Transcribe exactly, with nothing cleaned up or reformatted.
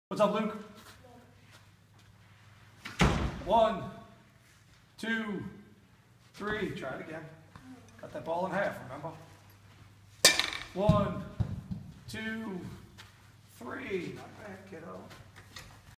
What's up, Luke? One, two, three. Try it again. Cut that ball in half, remember? One, two, three. Not bad, kiddo.